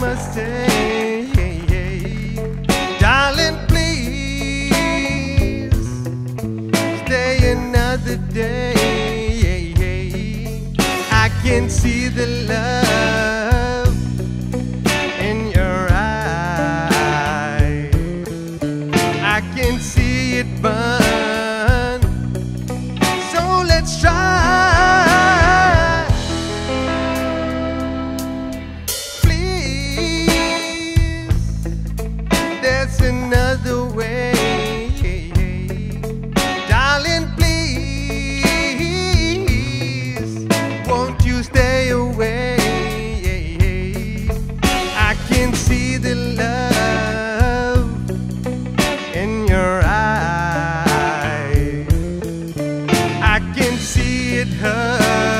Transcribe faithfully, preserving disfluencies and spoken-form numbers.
must say, darling, please stay another day. I can see the love in your eyes. I can see it burn. So let's try. Please, there's another way. Darling, please, won't you stay away? I can see the love in your eyes. I can see it hurt.